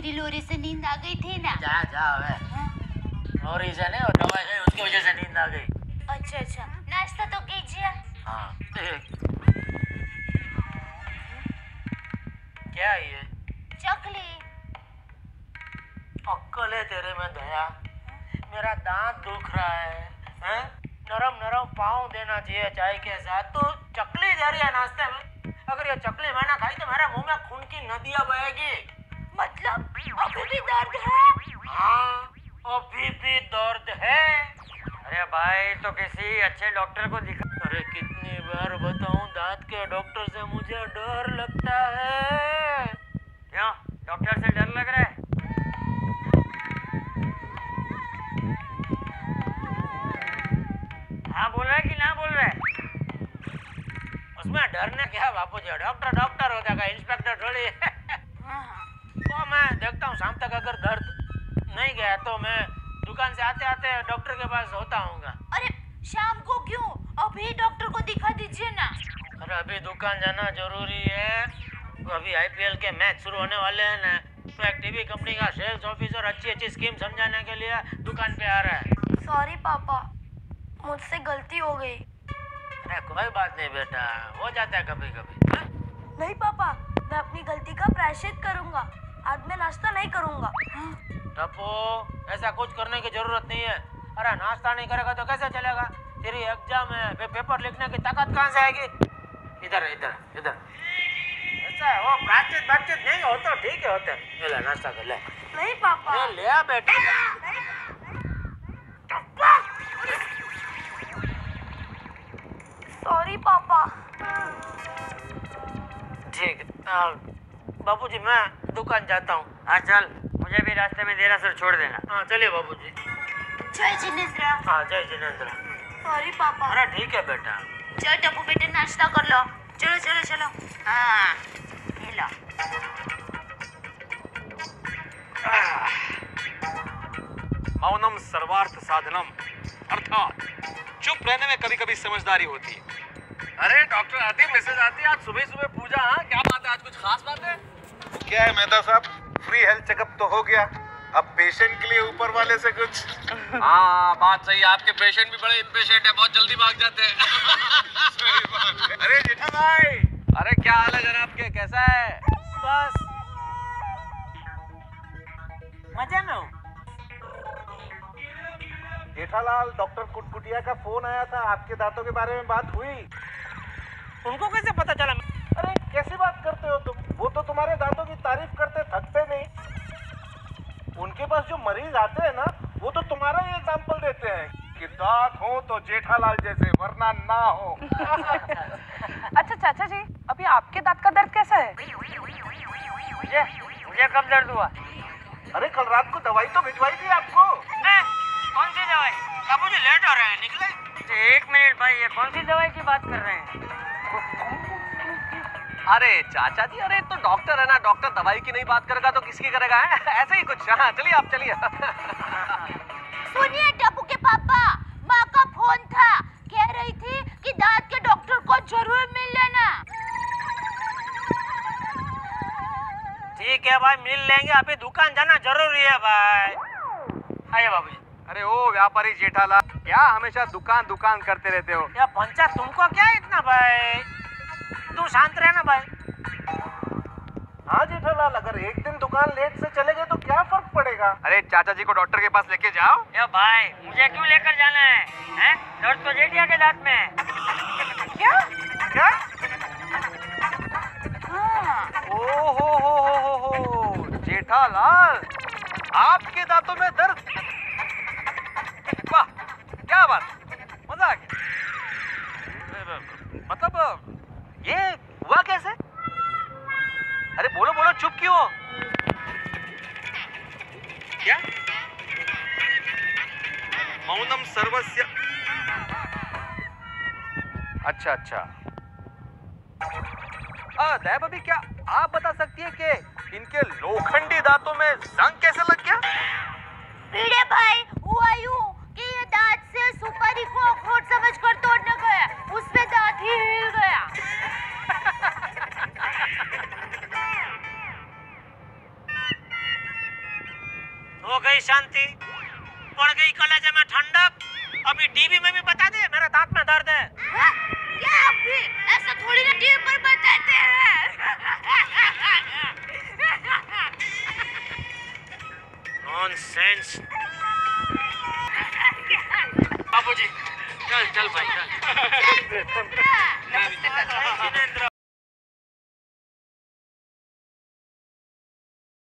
मेरी लोरी से नींद आ गई थी ना। जा जा वे लोरी से नहीं, दवाई खाई उसकी वजह से नींद आ गई। अच्छा अच्छा, नाश्ता तो कीजिए। हाँ क्या ये? चकली। अक्कल है तेरे में दया? मेरा दांत दुख रहा है, हैं? नरम नरम पाँव देना चाहिए चाय के साथ, तो चकली दे रही है नाश्ते में। अगर ये चकली मैंने खाई तो मेरे मुंह में खून की नदियां बहेगी। मतलब अभी भी दर्द है? हाँ अभी भी दर्द है। अरे भाई तो किसी अच्छे डॉक्टर को दिखा। अरे कितनी बार बताऊं, दांत के डॉक्टर से मुझे डर लगता है। क्यों, डॉक्टर से डर लग रहा है? हाँ बोल रहा है कि ना बोल रहा है? उसमें डरने क्या बापू जी, डॉक्टर डॉक्टर होता है, इंस्पेक्टर थोड़ी। तो मैं देखता हूँ शाम तक अगर दर्द नहीं गया तो मैं दुकान से आते आते डॉक्टर के पास होता हूँगा। अरे शाम को क्यों, अभी डॉक्टर को दिखा दीजिए ना। अरे अभी दुकान जाना जरूरी है, अभी आईपीएल के मैच शुरू होने वाले हैं ना, तो एक टीवी कंपनी का सेल्स ऑफिसर अच्छी अच्छी स्कीम समझाने के लिए दुकान पे आ रहा है। सॉरी पापा, मुझसे गलती हो गई। अरे कोई बात नहीं बेटा, हो जाता है कभी कभी। नहीं पापा, मैं अपनी गलती का प्रायश्चित करूंगा। आज मैं नाश्ता नहीं करूंगा। टप्पू, ऐसा कुछ करने की जरूरत नहीं है। अरे नाश्ता नहीं करेगा तो कैसे चलेगा? तेरी एग्जाम है, पेपर लिखने की ताकत कहाँ से आएगी? इधर इधर इधर। ऐसा है, वो बातचीत बातचीत नहीं हो तो ठीक है, होता है। ले नाश्ता कर ले। नहीं पापा। ले आ बेटा। सॉरी पापा। ठीक है बाबूजी, मैं दुकान जाता हूँ। हाँ चल, मुझे भी रास्ते में देरा सर छोड़ देना। हाँ चलिए बाबूजी। जय जिनेंद्र। हाँ जय जिनेंद्र। सॉरी पापा। अरे ठीक है बेटा। चलो टप्पू बेटे नाश्ता कर लो। चलो चलो चलो। हाँ ये लो। मौनम सर्वार्थ साधनम, अर्थात चुप रहने में कभी कभी समझदारी होती है। अरे डॉक्टर आती है, मैसेज आती है, आज सुबह सुबह पूजा। हाँ क्या बात है, आज कुछ खास बात है? क्या है मेहता साहब, फ्री हेल्थ चेकअप तो हो गया, अब पेशेंट के लिए ऊपर वाले से कुछ। हाँ बात सही है, आपके पेशेंट भी बड़े इम्पेशेंट है, बहुत जल्दी भाग जाते हैं। सही बात है। अरे जेठा भाई, अरे क्या हाल है जनाब के, कैसा है? बस मजे में हूँ। जेठालाल, डॉक्टर कुटकुटिया का फोन आया था, आपके दांतों के बारे में बात हुई। उनको कैसे पता चला? अरे कैसी बात करते हो तुम, वो तो तुम्हारे दांतों की तारीफ करते थकते नहीं। उनके पास जो मरीज आते हैं ना, वो तो तुम्हारा ही एग्जाम्पल देते हैं कि दांत हो तो जेठालाल जैसे, वरना ना हो। अच्छा चाचा जी, अभी आपके दांत का दर्द कैसा है? मुझे कब दर्द हुआ? अरे कल रात को दवाई तो भिजवाई थी आपको। कौन सी दवाई? बाबूजी लेट हो रहे हैं, निकले। एक मिनट भाई, ये कौन सी दवाई की बात कर रहे हैं? अरे चाचा जी, अरे तो डॉक्टर है ना, डॉक्टर दवाई की नहीं बात करेगा तो किसकी करेगा? ऐसे ही कुछ। हाँ चलिए आप चलिए। सुनिए टप्पू के पापा, माँ का फोन था, कह रही थी कि दांत के डॉक्टर को जरूर मिल लेना। ठीक है भाई, मिल लेंगे, अभी दुकान जाना जरूरी है भाई। आइए बाबूजी। अरे ओ व्यापारी जेठालाल, क्या हमेशा दुकान दुकान करते रहते हो? या पंचा, तुमको क्या इतना भाई, तू शांत रहना भाई। हाँ जेठालाल, अगर एक दिन दुकान लेट से चले गए तो क्या फर्क पड़ेगा? अरे चाचा जी को डॉक्टर के पास लेके जाओ। ये भाई, मुझे क्यों लेकर जाना है? हैं? दर्द तो जेठिया के दांत में है। क्या क्या? ओ हो जेठालाल, आपके दांतों में दर्द? वाह क्या बात, मजा आ गया। मतलब ये हुआ कैसे? अरे बोलो बोलो, चुप क्यों हो? क्या? मौनम सर्वस्य। अच्छा अच्छा। दया भाभी, क्या आप बता सकती है कि इनके लोखंडी दांतों में जंग कैसे लग गया? पीड़े भाई, हुआ यूं कि ये दांत से सुपारी को अखरोट समझकर तोड़ने गया, उसमें दांत ही हिल गया। हो गई शांति, पड़ गई कलेजे में ठंडक। अभी टीवी में भी बता दे मेरे दांत में दर्द है। हाँ? क्या अभी ऐसा थोड़ी ना टीवी पर बताते हैं। नॉनसेंस। बाबूजी चल चल भाई चल। नमस्ते चाचा। जिनेंद्र